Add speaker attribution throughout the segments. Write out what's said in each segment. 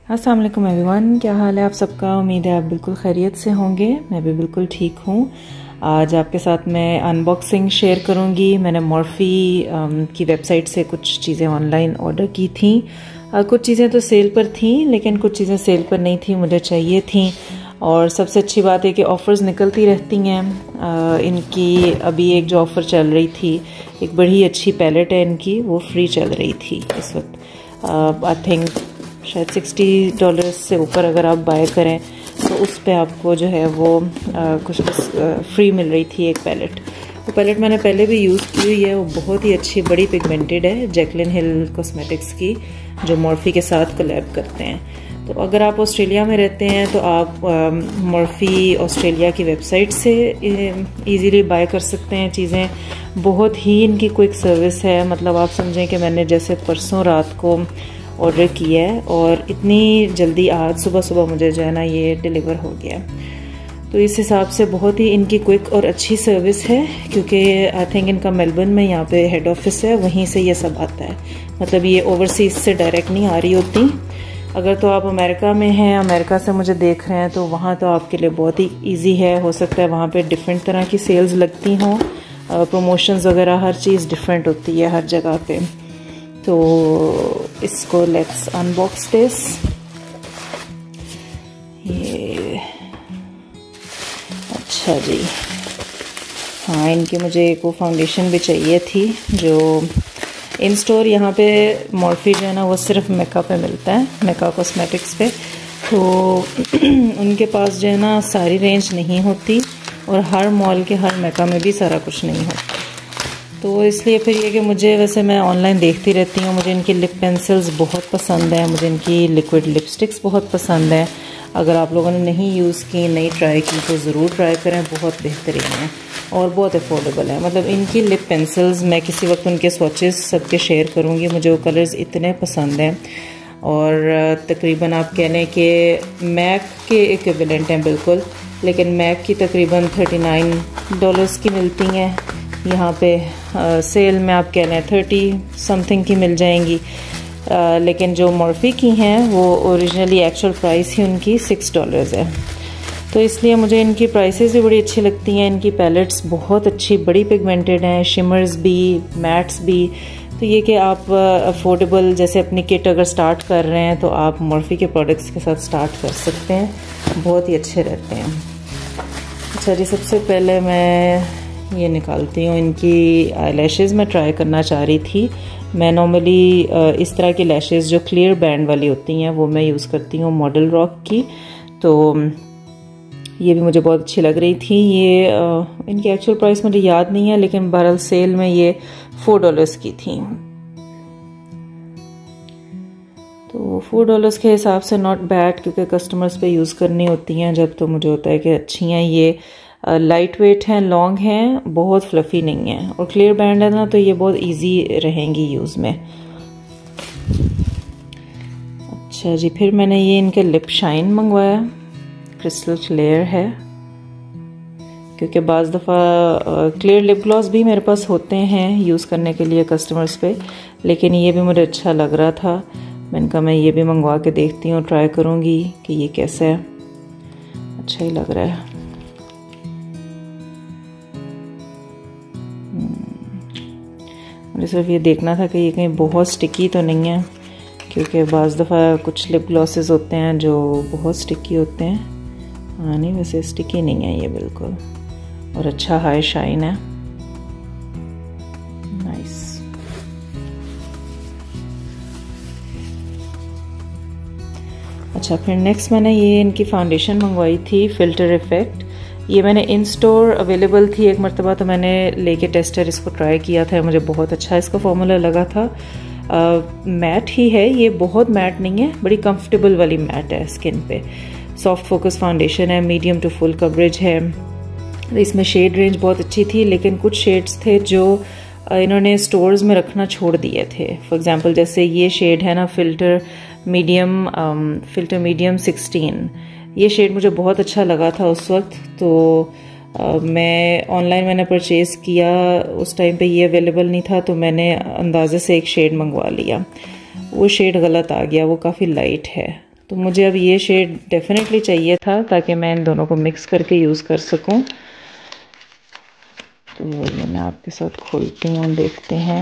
Speaker 1: अस्सलाम वालेकुम एवरीवन, क्या हाल है आप सबका। उम्मीद है आप बिल्कुल खैरियत से होंगे। मैं भी बिल्कुल ठीक हूँ। आज आपके साथ मैं अनबॉक्सिंग शेयर करूँगी। मैंने मॉर्फी की वेबसाइट से कुछ चीज़ें ऑनलाइन ऑर्डर की थी। कुछ चीज़ें तो सेल पर थी, लेकिन कुछ चीज़ें सेल पर नहीं थी, मुझे चाहिए थी। और सबसे अच्छी बात है कि ऑफ़र्स निकलती रहती हैं। इनकी अभी एक जो ऑफ़र चल रही थी, एक बड़ी अच्छी पैलेट है इनकी, वो फ्री चल रही थी इस वक्त। आई थिंक शायद $60 से ऊपर अगर आप बाय करें तो उस पे आपको जो है वो कुछ फ्री मिल रही थी एक पैलेट। वो पैलेट मैंने पहले भी यूज़ की हुई है, वो बहुत ही अच्छी बड़ी पिगमेंटेड है, जैकलिन हिल कॉस्मेटिक्स की, जो मॉर्फी के साथ कोलैब करते हैं। तो अगर आप ऑस्ट्रेलिया में रहते हैं तो आप मॉर्फी ऑस्ट्रेलिया की वेबसाइट से इजीली बाय कर सकते हैं चीज़ें। बहुत ही इनकी क्विक सर्विस है, मतलब आप समझें कि मैंने जैसे परसों रात को ऑर्डर किया है और इतनी जल्दी आज सुबह सुबह मुझे जो है ना ये डिलीवर हो गया। तो इस हिसाब से बहुत ही इनकी क्विक और अच्छी सर्विस है, क्योंकि आई थिंक इनका मेलबर्न में यहाँ पे हेड ऑफिस है, वहीं से ये सब आता है। मतलब ये ओवरसीज से डायरेक्ट नहीं आ रही होती। अगर तो आप अमेरिका में हैं, अमेरिका से मुझे देख रहे हैं, तो वहाँ तो आपके लिए बहुत ही ईजी है। हो सकता है वहाँ पे डिफरेंट तरह की सेल्स लगती हों, प्रमोशंस वगैरह, हर चीज़ डिफरेंट होती है हर जगह पे। तो इसको लेट्स अनबॉक्स दिस। ये अच्छा जी, हाँ, इनकी मुझे एक वो फाउंडेशन भी चाहिए थी जो इन स्टोर यहाँ पे मॉर्फी जो है ना वो सिर्फ मेका पे मिलता है, मेका कॉस्मेटिक्स पे। तो उनके पास जो है ना सारी रेंज नहीं होती, और हर मॉल के हर मेका में भी सारा कुछ नहीं होता। तो इसलिए फिर ये कि मुझे, वैसे मैं ऑनलाइन देखती रहती हूँ, मुझे इनकी लिप पेंसिल्स बहुत पसंद है, मुझे इनकी लिक्विड लिपस्टिक्स बहुत पसंद है। अगर आप लोगों ने नहीं यूज़ की, नहीं ट्राई की, तो ज़रूर ट्राई करें, बहुत बेहतरीन है और बहुत अफोर्डेबल है। मतलब इनकी लिप पेंसिल्स, मैं किसी वक्त उनके स्वॉचेस सबके शेयर करूँगी, मुझे वो कलर्स इतने पसंद हैं। और तकरीबन आप कह लें कि मैक के इक्विवेलेंट हैं बिल्कुल, लेकिन मैक की तकरीबन $39 की मिलती हैं यहाँ पे। सेल में आप कह लें 30 समथिंग की मिल जाएंगी। लेकिन जो मॉर्फी की हैं वो ओरिजिनली एक्चुअल प्राइस ही उनकी $6 है। तो इसलिए मुझे इनकी प्राइसेस भी बड़ी अच्छी लगती हैं। इनकी पैलेट्स बहुत अच्छी, बड़ी पिगमेंटेड हैं, शिमर्स भी, मैट्स भी। तो ये कि आप अफोर्डेबल, जैसे अपनी किट अगर स्टार्ट कर रहे हैं तो आप मॉर्फी के प्रोडक्ट्स के साथ स्टार्ट कर सकते हैं, बहुत ही अच्छे रहते हैं। अच्छा जी, सबसे पहले मैं ये निकालती हूँ इनकी आई लैशेज़। मैं ट्राई करना चाह रही थी। मैं नॉर्मली इस तरह की लैशेज़ जो क्लियर बैंड वाली होती हैं वो मैं यूज़ करती हूँ, मॉडल रॉक की। तो ये भी मुझे बहुत अच्छी लग रही थी। ये इनकी एक्चुअल प्राइस मुझे याद नहीं है, लेकिन बहरहाल सेल में ये $4 की थी। तो $4 के हिसाब से नॉट बैड, क्योंकि कस्टमर्स पे यूज़ करनी होती हैं जब, तो मुझे होता है कि अच्छी हैं। ये लाइट वेट हैं, लॉन्ग हैं, बहुत फ्लफ़ी नहीं है, और क्लियर बैंड है ना, तो ये बहुत इजी रहेंगी यूज़ में। अच्छा जी, फिर मैंने ये इनके लिप शाइन मंगवाया, क्रिस्टल क्लियर है, क्योंकि बाज़ दफ़ा क्लियर लिप ग्लॉस भी मेरे पास होते हैं यूज़ करने के लिए कस्टमर्स पे, लेकिन ये भी मुझे अच्छा लग रहा था। मैंने कहा मैं ये भी मंगवा के देखती हूँ, ट्राई करूँगी कि ये कैसा है। अच्छा ही लग रहा है। मुझे सिर्फ ये देखना था कि ये कहीं बहुत स्टिकी तो नहीं है, क्योंकि बाज़ दफ़ा कुछ लिप ग्लॉसेस होते हैं जो बहुत स्टिकी होते हैं। हाँ, नहीं, वैसे स्टिकी नहीं है ये बिल्कुल, और अच्छा हाई शाइन है, नाइस। अच्छा, फिर नेक्स्ट मैंने ये इनकी फाउंडेशन मंगवाई थी, फ़िल्टर इफ़ेक्ट। ये मैंने इन स्टोर अवेलेबल थी एक मरतबा, तो मैंने लेके टेस्टर इसको ट्राई किया था, मुझे बहुत अच्छा इसका फॉर्मूला लगा था। मैट ही है ये, बहुत मैट नहीं है, बड़ी कंफर्टेबल वाली मैट है स्किन पे। सॉफ्ट फोकस फाउंडेशन है, मीडियम टू फुल कवरेज है। इसमें शेड रेंज बहुत अच्छी थी, लेकिन कुछ शेड्स थे जो इन्होंने स्टोर्स में रखना छोड़ दिए थे। फॉर एग्जांपल जैसे ये शेड है ना, फ़िल्टर मीडियम 16, ये शेड मुझे बहुत अच्छा लगा था उस वक्त। तो मैं ऑनलाइन मैंने परचेज़ किया, उस टाइम पे ये अवेलेबल नहीं था, तो मैंने अंदाज़े से एक शेड मंगवा लिया। वो शेड गलत आ गया, वो काफ़ी लाइट है, तो मुझे अब ये शेड डेफिनेटली चाहिए था ताकि मैं इन दोनों को मिक्स करके यूज़ कर सकूं। तो ये मैं आपके साथ खोलती हूँ, देखते हैं।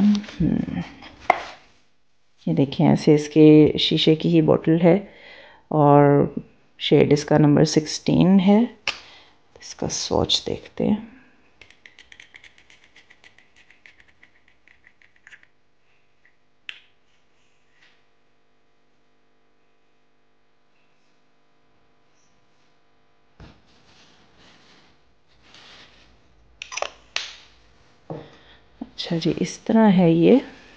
Speaker 1: ये देखिए, ऐसे इसके शीशे की ही बोतल है और शेड इसका नंबर 16 है। इसका स्वॉच देखते हैं। अच्छा जी, इस तरह है ये।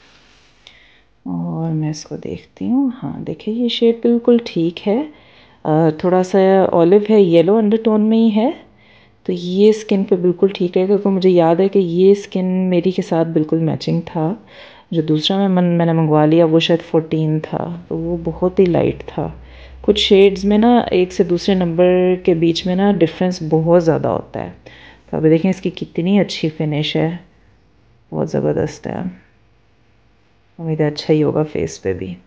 Speaker 1: और मैं इसको देखती हूँ। हाँ देखिए, ये शेड बिल्कुल ठीक है। थोड़ा सा ऑलिव है, येलो अंडरटोन में ही है। तो ये स्किन पे बिल्कुल ठीक रहेगा, क्योंकि मुझे याद है कि ये स्किन मेरी के साथ बिल्कुल मैचिंग था। जो दूसरा मैंने मंगवा लिया वो शायद 14 था, तो वो बहुत ही लाइट था। कुछ शेड्स में ना एक से दूसरे नंबर के बीच में ना डिफरेंस बहुत ज़्यादा होता है। तो अभी देखें इसकी कितनी अच्छी फिनिश है, बहुत ज़बरदस्त है। उम्मीद है अच्छा ही होगा फेस पे भी।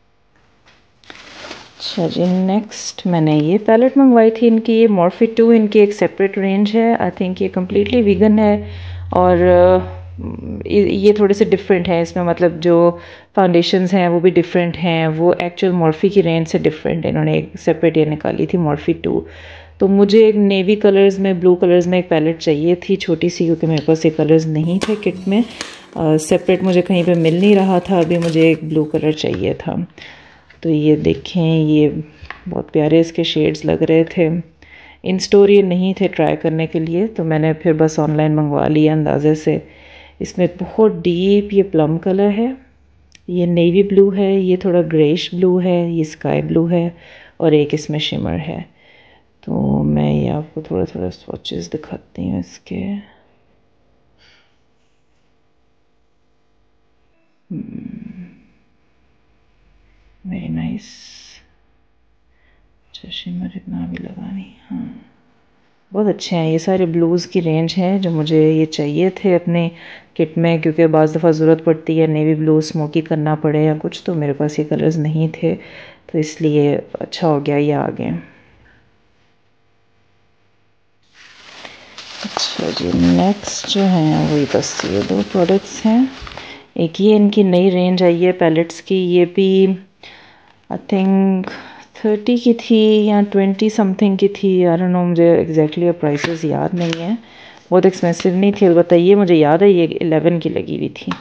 Speaker 1: अच्छा जी, नेक्स्ट मैंने ये पैलेट मंगवाई थी इनकी। ये मॉर्फी 2 इनकी एक सेपरेट रेंज है। आई थिंक ये कम्प्लीटली वीगन है और ये थोड़े से डिफरेंट है इसमें, मतलब जो फाउंडेशंस हैं वो भी डिफरेंट हैं। वो एक्चुअल मॉर्फी की रेंज से डिफरेंट है। इन्होंने एक सेपरेट ये निकाली थी मॉर्फी 2। तो मुझे एक नेवी कलर्स में, ब्लू कलर्स में एक पैलेट चाहिए थी छोटी सी, क्योंकि मेरे पास ये कलर्स नहीं थे किट में। सेपरेट मुझे कहीं पे मिल नहीं रहा था। अभी मुझे एक ब्लू कलर चाहिए था। तो ये देखें, ये बहुत प्यारे इसके शेड्स लग रहे थे। इन स्टोर ये नहीं थे ट्राई करने के लिए, तो मैंने फिर बस ऑनलाइन मंगवा लिया अंदाजे से। इसमें बहुत डीप ये प्लम कलर है, ये नेवी ब्लू है, ये थोड़ा ग्रेइश ब्लू है, ये स्काई ब्लू है और एक इसमें शिमर है। तो मैं ये आपको थोड़ा थोड़ा स्वॉचेस दिखाती हूँ इसके। Very nice. अच्छा, शिमर इतना भी लगा नहीं। हाँ, बहुत अच्छे हैं। ये सारे ब्लूज़ की रेंज है जो मुझे ये चाहिए थे अपने किट में, क्योंकि बाज़ दफ़ा ज़रूरत पड़ती है नेवी ब्लू स्मोकी करना पड़े या कुछ, तो मेरे पास ये कलर्स नहीं थे, तो इसलिए अच्छा हो गया ये आ गए। अच्छा जी, नेक्स्ट जो हैं वही बस ये 2 प्रोडक्ट्स हैं। एक ये इनकी नई रेंज आई है पैलेट्स की। ये भी आई थिंक 30 की थी या 20 समथिंग की थी। आई डोंट नो, मुझे एग्जैक्टली प्राइसेस याद नहीं है। बहुत एक्सपेंसिव नहीं थी अलबत्ता। ये मुझे याद है ये 11 की लगी हुई थी।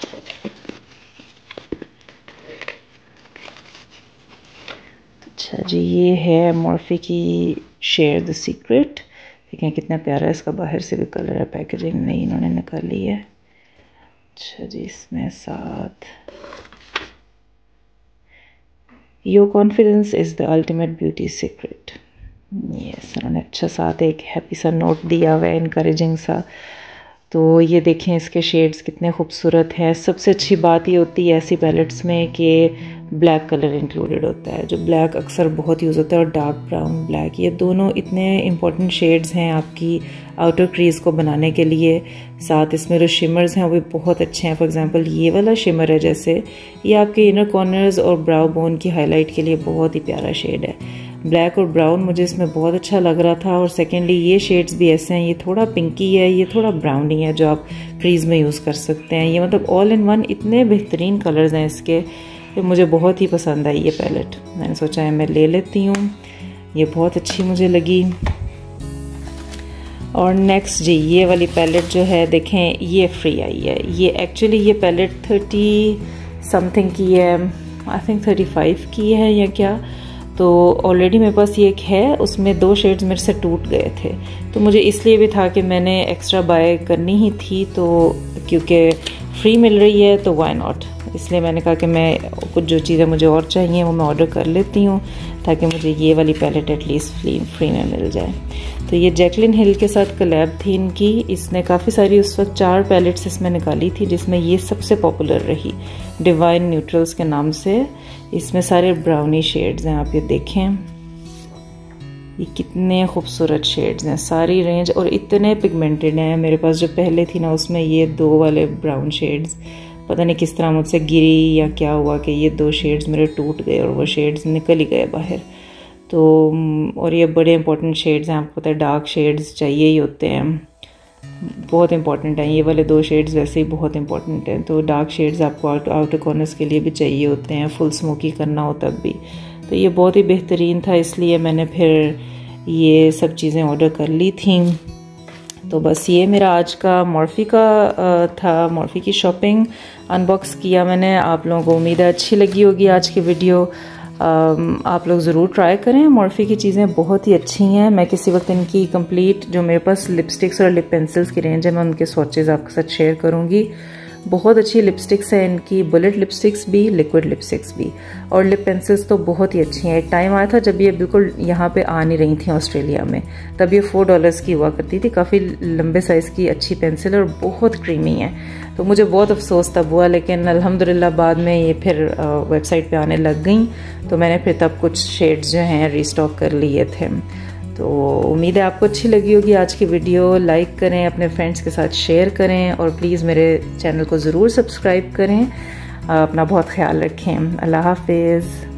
Speaker 1: अच्छा जी, ये है मॉर्फी की शेयर द सीक्रेट। देखें कितना प्यारा इसका बाहर से भी कलर है। पैकेजिंग नहीं इन्होंने निकाली है। अच्छा जी, इसमें साथ your confidence is the ultimate beauty secret. Yes, उन्होंने अच्छा साथ एक हैप्पी सा नोट दिया हुआ है, इनकरेजिंग सा। तो ये देखें इसके शेड्स कितने खूबसूरत हैं। सबसे अच्छी बात ये होती है ऐसी पैलेट्स में कि ब्लैक कलर इंक्लूडेड होता है, जो ब्लैक अक्सर बहुत यूज़ होता है, और डार्क ब्राउन ब्लैक, ये दोनों इतने इंपॉर्टेंट शेड्स हैं आपकी आउटर क्रीज को बनाने के लिए। साथ इसमें जो शिमर्स हैं वो भी बहुत अच्छे हैं। फॉर एग्जांपल ये वाला शिमर है जैसे, ये आपके इनर कॉर्नर्स और ब्राउ बोन की हाईलाइट के लिए बहुत ही प्यारा शेड है। ब्लैक और ब्राउन मुझे इसमें बहुत अच्छा लग रहा था। और सेकेंडली ये शेड्स भी ऐसे हैं, ये थोड़ा पिंकी है, ये थोड़ा ब्राउनी है, जो आप क्रीज में यूज़ कर सकते हैं। ये मतलब ऑल इन वन इतने बेहतरीन कलर्स हैं इसके, तो मुझे बहुत ही पसंद आई ये पैलेट। मैंने सोचा है मैं ले लेती हूँ, ये बहुत अच्छी मुझे लगी। और नेक्स्ट जी, ये वाली पैलेट जो है देखें, ये फ्री आई है। ये एक्चुअली ये पैलेट 30 समथिंग की है, आई थिंक 35 की है या क्या। तो ऑलरेडी मेरे पास ये एक है, उसमें 2 शेड्स मेरे से टूट गए थे। तो मुझे इसलिए भी था कि मैंने एक्स्ट्रा बाय करनी ही थी, तो क्योंकि फ्री मिल रही है तो व्हाई नॉट। इसलिए मैंने कहा कि मैं कुछ जो चीज़ें मुझे और चाहिए वो मैं ऑर्डर कर लेती हूँ, ताकि मुझे ये वाली पैलेट एटलीस्ट फ्री में मिल जाए। तो ये जैकलिन हिल के साथ कोलैब थी इनकी। इसने काफ़ी सारी उस वक्त 4 पैलेट्स इसमें निकाली थी, जिसमें ये सबसे पॉपुलर रही, डिवाइन न्यूट्रल्स के नाम से। इसमें सारे ब्राउनी शेड्स हैं, आप ये देखें, ये कितने खूबसूरत शेड्स हैं सारी रेंज, और इतने पिगमेंटेड हैं। मेरे पास जो पहले थी ना उसमें ये 2 वाले ब्राउन शेड्स पता नहीं किस तरह मुझसे गिरी या क्या हुआ कि ये 2 शेड्स मेरे टूट गए और वो शेड्स निकल ही गए बाहर। तो और ये बड़े इंपॉर्टेंट शेड्स हैं, आपको पता है डार्क शेड्स चाहिए ही होते हैं, बहुत इंपॉर्टेंट हैं। ये वाले 2 शेड्स वैसे ही बहुत इंपॉर्टेंट हैं, तो डार्क शेड्स आपको आउटर कॉर्नर्स के लिए भी चाहिए होते हैं, फुल स्मोकी करना हो तब भी। तो ये बहुत ही बेहतरीन था, इसलिए मैंने फिर ये सब चीज़ें ऑर्डर कर ली थी। तो बस ये मेरा आज का मॉर्फी का था, मॉर्फी की शॉपिंग अनबॉक्स किया मैंने। आप लोगों को उम्मीद है अच्छी लगी होगी आज की वीडियो। आप लोग ज़रूर ट्राई करें, मॉर्फी की चीज़ें बहुत ही अच्छी हैं। मैं किसी वक्त इनकी कंप्लीट जो मेरे पास लिपस्टिक्स और लिप पेंसिल्स की रेंज है, मैं उनके स्वॉचेज़ आपके साथ शेयर करूँगी। बहुत अच्छी लिपस्टिक्स है इनकी, बुलेट लिपस्टिक्स भी, लिक्विड लिपस्टिक्स भी, और लिप पेंसिल्स तो बहुत ही अच्छी हैं। एक टाइम आया था जब ये बिल्कुल यहाँ पे आ नहीं रही थी ऑस्ट्रेलिया में, तब ये $4 की हुआ करती थी, काफ़ी लंबे साइज़ की अच्छी पेंसिल और बहुत क्रीमी है। तो मुझे बहुत अफसोस तब हुआ, लेकिन अल्हम्दुलिल्लाह बाद में ये फिर वेबसाइट पे आने लग गई, तो मैंने फिर तब कुछ शेड्स जो हैं रीस्टॉक कर लिए थे। तो उम्मीद है आपको अच्छी लगी होगी आज की वीडियो। लाइक करें, अपने फ्रेंड्स के साथ शेयर करें, और प्लीज़ मेरे चैनल को ज़रूर सब्सक्राइब करें। अपना बहुत ख्याल रखें। अल्लाह हाफिज़।